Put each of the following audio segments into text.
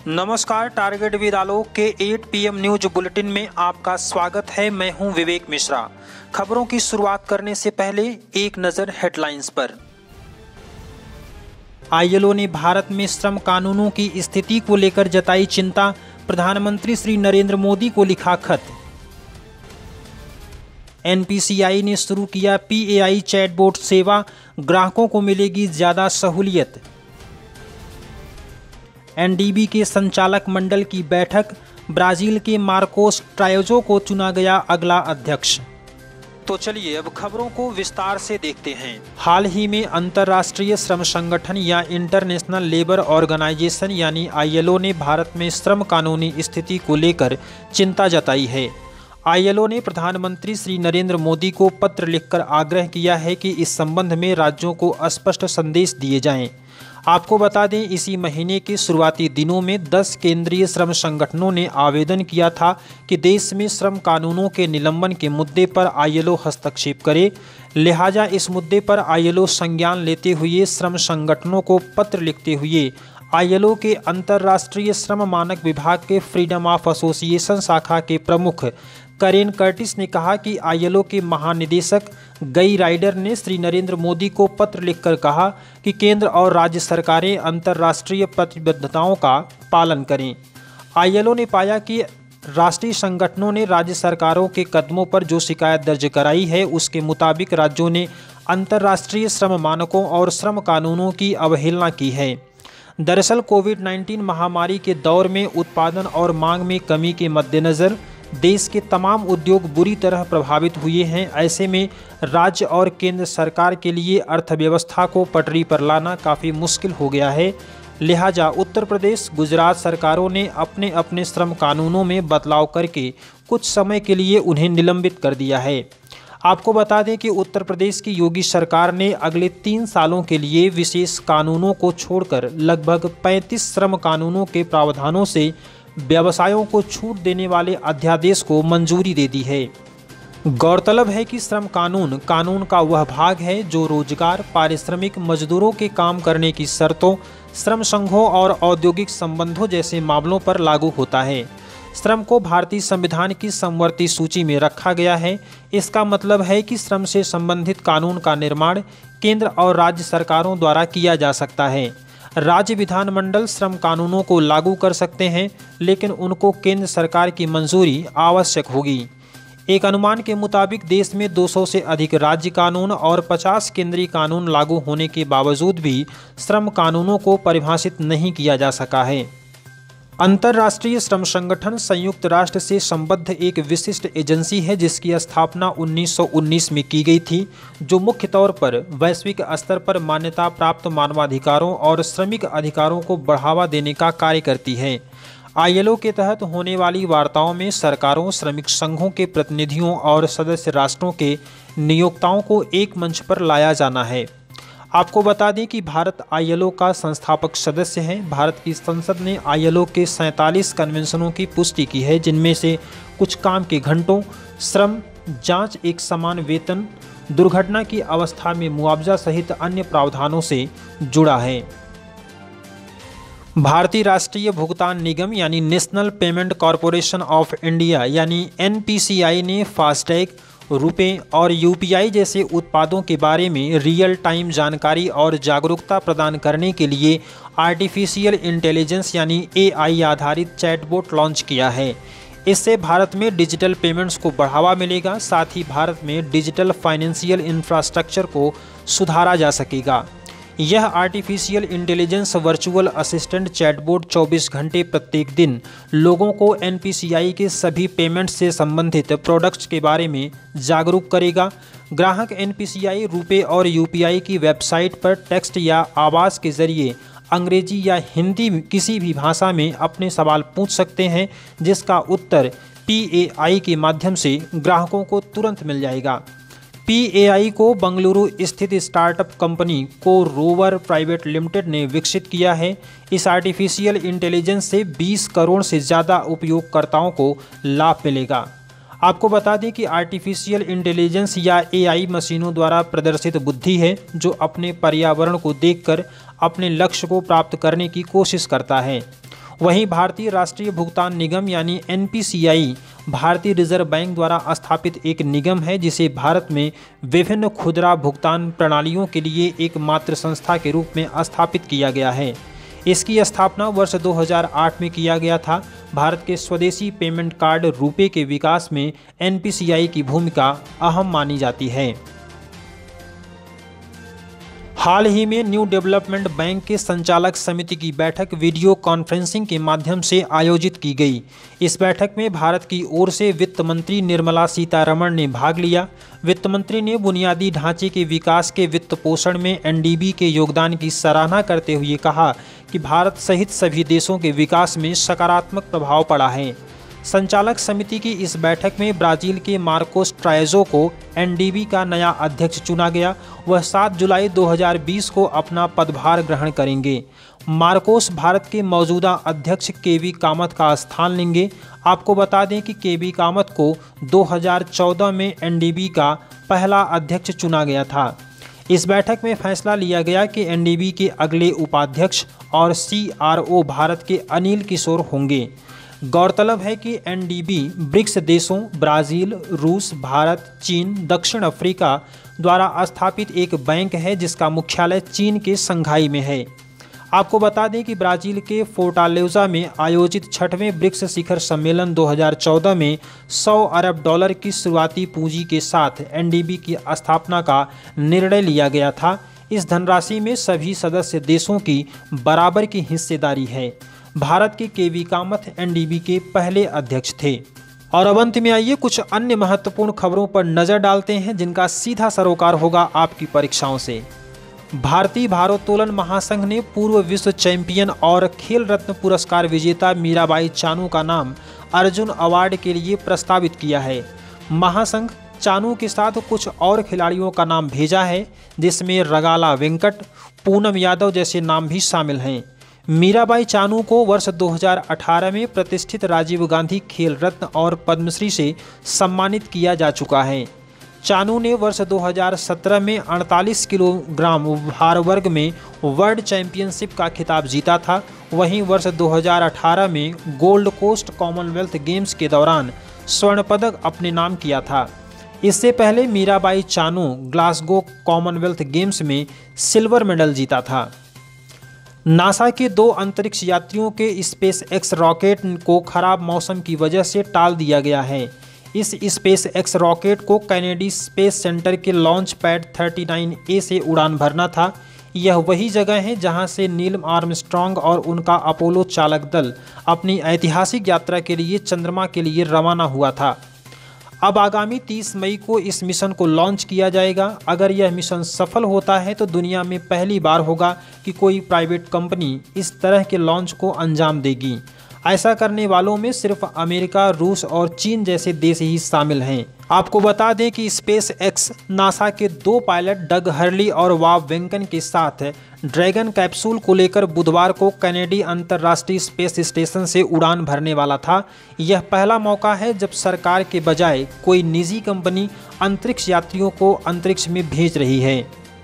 नमस्कार, target with आलोक के 8 PM news bulletin में आपका स्वागत है। मैं हूं विवेक मिश्रा। खबरों की शुरुआत करने से पहले एक नजर हेडलाइंस पर। ILO ने भारत में श्रम कानूनों की स्थिति को लेकर जताई चिंता, प्रधानमंत्री श्री नरेंद्र मोदी को लिखा खत। NPCI ने शुरू किया PAI चैटबॉट सेवा, ग्राहकों को मिलेगी ज्यादा सहूलियत। NDB के संचालक मंडल की बैठक, ब्राजील के मार्कोस ट्रायोजो को चुना गया अगला अध्यक्ष। तो चलिए अब खबरों को विस्तार से देखते हैं। हाल ही में अंतर्राष्ट्रीय श्रम संगठन या इंटरनेशनल लेबर ऑर्गेनाइजेशन यानी ILO ने भारत में श्रम कानूनी स्थिति को लेकर चिंता जताई है। ILO ने प्रधानमंत्री श्री नरेंद्र मोदी को पत्र लिखकर आग्रह किया है कि इस संबंध में राज्यों को स्पष्ट संदेश दिए जाएं। आपको बता दें, इसी महीने के शुरुआती दिनों में 10 केंद्रीय श्रम संगठनों ने आवेदन किया था कि देश में श्रम कानूनों के निलंबन के मुद्दे पर ILO हस्तक्षेप करे। लिहाजा इस मुद्दे पर ILO संज्ञान लेते हुए श्रम संगठनों को पत्र लिखते हुए ILO के अंतर्राष्ट्रीय श्रम मानक विभाग के फ्रीडम ऑफ एसोसिएशन शाखा के प्रमुख करेन कर्टिस ने कहा कि ILO के महानिदेशक गई राइडर ने श्री नरेंद्र मोदी को पत्र लिखकर कहा कि केंद्र और राज्य सरकारें अंतर्राष्ट्रीय प्रतिबद्धताओं का पालन करें। ILO ने पाया कि राष्ट्रीय संगठनों ने राज्य सरकारों के कदमों पर जो शिकायत दर्ज कराई है, उसके मुताबिक राज्यों ने अंतर्राष्ट्रीय श्रम मानकों और श्रम कानूनों की अवहेलना की है। दरअसल कोविड-19 महामारी के दौर में उत्पादन और मांग में कमी के मद्देनज़र देश के तमाम उद्योग बुरी तरह प्रभावित हुए हैं। ऐसे में राज्य और केंद्र सरकार के लिए अर्थव्यवस्था को पटरी पर लाना काफ़ी मुश्किल हो गया है। लिहाजा उत्तर प्रदेश, गुजरात सरकारों ने अपने अपने श्रम कानूनों में बदलाव करके कुछ समय के लिए उन्हें निलंबित कर दिया है। आपको बता दें कि उत्तर प्रदेश की योगी सरकार ने अगले 3 सालों के लिए विशेष कानूनों को छोड़कर लगभग 35 श्रम कानूनों के प्रावधानों से व्यवसायों को छूट देने वाले अध्यादेश को मंजूरी दे दी है। गौरतलब है कि श्रम कानून का वह भाग है जो रोजगार, पारिश्रमिक, मजदूरों के काम करने की शर्तों, श्रम संघों और औद्योगिक संबंधों जैसे मामलों पर लागू होता है। श्रम को भारतीय संविधान की समवर्ती सूची में रखा गया है। इसका मतलब है कि श्रम से संबंधित कानून का निर्माण केंद्र और राज्य सरकारों द्वारा किया जा सकता है। राज्य विधानमंडल श्रम कानूनों को लागू कर सकते हैं, लेकिन उनको केंद्र सरकार की मंजूरी आवश्यक होगी। एक अनुमान के मुताबिक देश में 200 से अधिक राज्य कानून और 50 केंद्रीय कानून लागू होने के बावजूद भी श्रम कानूनों को परिभाषित नहीं किया जा सका है। अंतर्राष्ट्रीय श्रम संगठन संयुक्त राष्ट्र से संबद्ध एक विशिष्ट एजेंसी है जिसकी स्थापना 1919 में की गई थी, जो मुख्य तौर पर वैश्विक स्तर पर मान्यता प्राप्त मानवाधिकारों और श्रमिक अधिकारों को बढ़ावा देने का कार्य करती है। ILO के तहत होने वाली वार्ताओं में सरकारों, श्रमिक संघों के प्रतिनिधियों और सदस्य राष्ट्रों के नियोक्ताओं को एक मंच पर लाया जाना है। आपको बता दें कि भारत ILO का संस्थापक सदस्य है। भारत की संसद ने ILO के 47 कन्वेंशनों की पुष्टि की है, जिनमें से कुछ काम के घंटों, श्रम जांच, एक समान वेतन, दुर्घटना की अवस्था में मुआवजा सहित अन्य प्रावधानों से जुड़ा है। भारतीय राष्ट्रीय भुगतान निगम यानी National Payment Corporation of India यानी NPCI ने फास्टैग, रुपे और UPI जैसे उत्पादों के बारे में रियल टाइम जानकारी और जागरूकता प्रदान करने के लिए आर्टिफिशियल इंटेलिजेंस यानी AI आधारित चैटबॉट लॉन्च किया है। इससे भारत में डिजिटल पेमेंट्स को बढ़ावा मिलेगा, साथ ही भारत में डिजिटल फाइनेंशियल इंफ्रास्ट्रक्चर को सुधारा जा सकेगा। यह artificial intelligence virtual assistant chatbot 24 घंटे प्रत्येक दिन लोगों को NPCI के सभी पेमेंट से संबंधित प्रोडक्ट्स के बारे में जागरूक करेगा। ग्राहक NPCI, रुपे और UPI की वेबसाइट पर टेक्स्ट या आवाज़ के जरिए अंग्रेजी या हिंदी किसी भी भाषा में अपने सवाल पूछ सकते हैं, जिसका उत्तर PAI के माध्यम से ग्राहकों को तुरंत मिल जाएगा। PAI को बंगलुरु स्थित startup company CoRover private limited ने विकसित किया है। इस आर्टिफिशियल इंटेलिजेंस से 20 करोड़ से ज़्यादा उपयोगकर्ताओं को लाभ मिलेगा। आपको बता दें कि आर्टिफिशियल इंटेलिजेंस या AI मशीनों द्वारा प्रदर्शित बुद्धि है, जो अपने पर्यावरण को देखकर अपने लक्ष्य को प्राप्त करने की कोशिश करता है। वहीं भारतीय राष्ट्रीय भुगतान निगम यानी NPCI भारतीय रिजर्व बैंक द्वारा स्थापित एक निगम है जिसे भारत में विभिन्न खुदरा भुगतान प्रणालियों के लिए एकमात्र संस्था के रूप में स्थापित किया गया है। इसकी स्थापना वर्ष 2008 में किया गया था। भारत के स्वदेशी पेमेंट कार्ड रुपे के विकास में NPCI की भूमिका अहम मानी जाती है। हाल ही में न्यू डेवलपमेंट बैंक के संचालक समिति की बैठक वीडियो कॉन्फ्रेंसिंग के माध्यम से आयोजित की गई। इस बैठक में भारत की ओर से वित्त मंत्री निर्मला सीतारमण ने भाग लिया। वित्त मंत्री ने बुनियादी ढांचे के विकास के वित्त पोषण में NDB के योगदान की सराहना करते हुए कहा कि भारत सहित सभी देशों के विकास में सकारात्मक प्रभाव पड़ा है। संचालक समिति की इस बैठक में ब्राजील के मार्कोस ट्रायजो को NDB का नया अध्यक्ष चुना गया। वह 7 जुलाई 2020 को अपना पदभार ग्रहण करेंगे। मार्कोस भारत के मौजूदा अध्यक्ष केवी कामत का स्थान लेंगे। आपको बता दें कि केवी कामत को 2014 में NDB का पहला अध्यक्ष चुना गया था। इस बैठक में फैसला लिया गया कि NDB के अगले उपाध्यक्ष और CRO भारत के अनिल किशोर होंगे। गौरतलब है कि NDB ब्रिक्स देशों ब्राज़ील, रूस, भारत, चीन, दक्षिण अफ्रीका द्वारा स्थापित एक बैंक है जिसका मुख्यालय चीन के शंघाई में है। आपको बता दें कि ब्राज़ील के फोर्टालेज़ा में आयोजित 6वें ब्रिक्स शिखर सम्मेलन 2014 में $100 अरब की शुरुआती पूंजी के साथ NDB की स्थापना का निर्णय लिया गया था। इस धनराशि में सभी सदस्य देशों की बराबर की हिस्सेदारी है। भारत के केवी कामत NDB के पहले अध्यक्ष थे। और अब अंत में आइए कुछ अन्य महत्वपूर्ण खबरों पर नजर डालते हैं जिनका सीधा सरोकार होगा आपकी परीक्षाओं से। भारतीय भारोत्तोलन महासंघ ने पूर्व विश्व चैंपियन और खेल रत्न पुरस्कार विजेता मीराबाई चानू का नाम अर्जुन अवार्ड के लिए प्रस्तावित किया है। महासंघ चानू के साथ कुछ और खिलाड़ियों का नाम भेजा है जिसमें रगाला वेंकट, पूनम यादव जैसे नाम भी शामिल हैं। मीराबाई चानू को वर्ष 2018 में प्रतिष्ठित राजीव गांधी खेल रत्न और पद्मश्री से सम्मानित किया जा चुका है। चानू ने वर्ष 2017 में 48 किलोग्राम भार वर्ग में वर्ल्ड चैंपियनशिप का खिताब जीता था। वहीं वर्ष 2018 में गोल्ड कोस्ट कॉमनवेल्थ गेम्स के दौरान स्वर्ण पदक अपने नाम किया था। इससे पहले Mirabai Chanu Glasgow Commonwealth Games में सिल्वर मेडल जीता था। नासा के 2 अंतरिक्ष यात्रियों के SpaceX रॉकेट को खराब मौसम की वजह से टाल दिया गया है। इस SpaceX रॉकेट को कैनेडी स्पेस सेंटर के लॉन्च पैड 39A से उड़ान भरना था। यह वही जगह है जहां से नील आर्मस्ट्रॉन्ग और उनका अपोलो चालक दल अपनी ऐतिहासिक यात्रा के लिए चंद्रमा के लिए रवाना हुआ था। अब आगामी 30 मई को इस मिशन को लॉन्च किया जाएगा। अगर यह मिशन सफल होता है तो दुनिया में पहली बार होगा कि कोई प्राइवेट कंपनी इस तरह के लॉन्च को अंजाम देगी। ऐसा करने वालों में सिर्फ अमेरिका, रूस और चीन जैसे देश ही शामिल हैं। आपको बता दें कि SpaceX नासा के 2 पायलट डग हर्ली और बॉब वेंकन के साथ ड्रैगन कैप्सूल को लेकर बुधवार को कैनेडी अंतर्राष्ट्रीय स्पेस स्टेशन से उड़ान भरने वाला था। यह पहला मौका है जब सरकार के बजाय कोई निजी कंपनी अंतरिक्ष यात्रियों को अंतरिक्ष में भेज रही है।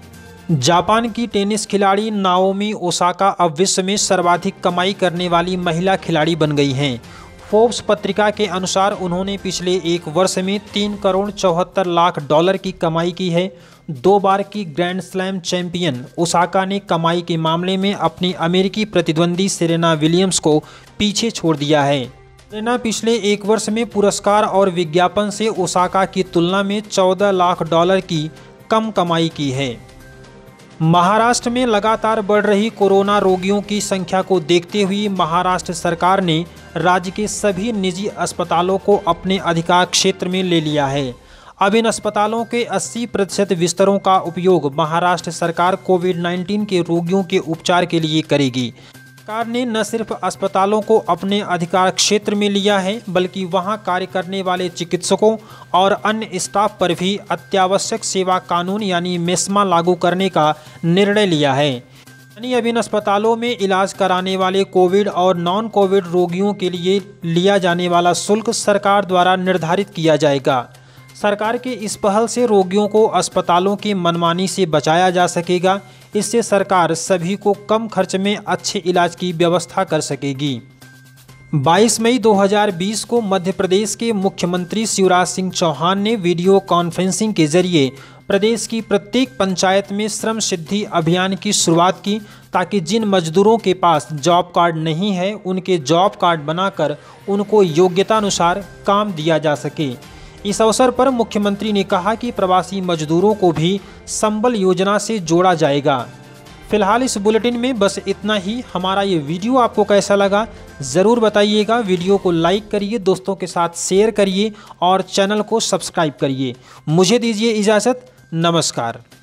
जापान की टेनिस खिलाड़ी नाओमी ओसाका अब विश्व में सर्वाधिक कमाई करने वाली महिला खिलाड़ी बन गई हैं। फोर्ब्स पत्रिका के अनुसार उन्होंने पिछले 1 वर्ष में $3 करोड़ 74 लाख की कमाई की है। 2 बार की ग्रैंड स्लैम चैंपियन ओसाका ने कमाई के मामले में अपनी अमेरिकी प्रतिद्वंदी सेरेना विलियम्स को पीछे छोड़ दिया है। सेरेना पिछले 1 वर्ष में पुरस्कार और विज्ञापन से ओसाका की तुलना में $14 लाख की कम कमाई की है। महाराष्ट्र में लगातार बढ़ रही कोरोना रोगियों की संख्या को देखते हुए महाराष्ट्र सरकार ने राज्य के सभी निजी अस्पतालों को अपने अधिकार क्षेत्र में ले लिया है। अब इन अस्पतालों के 80% बिस्तरों का उपयोग महाराष्ट्र सरकार कोविड-19 के रोगियों के उपचार के लिए करेगी। सरकार ने न सिर्फ अस्पतालों को अपने अधिकार क्षेत्र में लिया है बल्कि वहां कार्य करने वाले चिकित्सकों और अन्य स्टाफ पर भी अत्यावश्यक सेवा कानून यानी मेस्मा लागू करने का निर्णय लिया है। यानी अब इन अस्पतालों में इलाज कराने वाले कोविड और नॉन कोविड रोगियों के लिए लिया जाने वाला शुल्क सरकार द्वारा निर्धारित किया जाएगा। सरकार के इस पहल से रोगियों को अस्पतालों की मनमानी से बचाया जा सकेगा। इससे सरकार सभी को कम खर्च में अच्छे इलाज की व्यवस्था कर सकेगी। 22 मई 2020 को मध्य प्रदेश के मुख्यमंत्री शिवराज सिंह चौहान ने वीडियो कॉन्फ्रेंसिंग के जरिए प्रदेश की प्रत्येक पंचायत में श्रम सिद्धि अभियान की शुरुआत की, ताकि जिन मजदूरों के पास जॉब कार्ड नहीं है उनके जॉब कार्ड बनाकर उनको योग्यतानुसार काम दिया जा सके। इस अवसर पर मुख्यमंत्री ने कहा कि प्रवासी मजदूरों को भी संबल योजना से जोड़ा जाएगा। फिलहाल इस बुलेटिन में बस इतना ही। हमारा ये वीडियो आपको कैसा लगा ज़रूर बताइएगा। वीडियो को लाइक करिए, दोस्तों के साथ शेयर करिए और चैनल को सब्सक्राइब करिए। मुझे दीजिए इजाज़त। नमस्कार।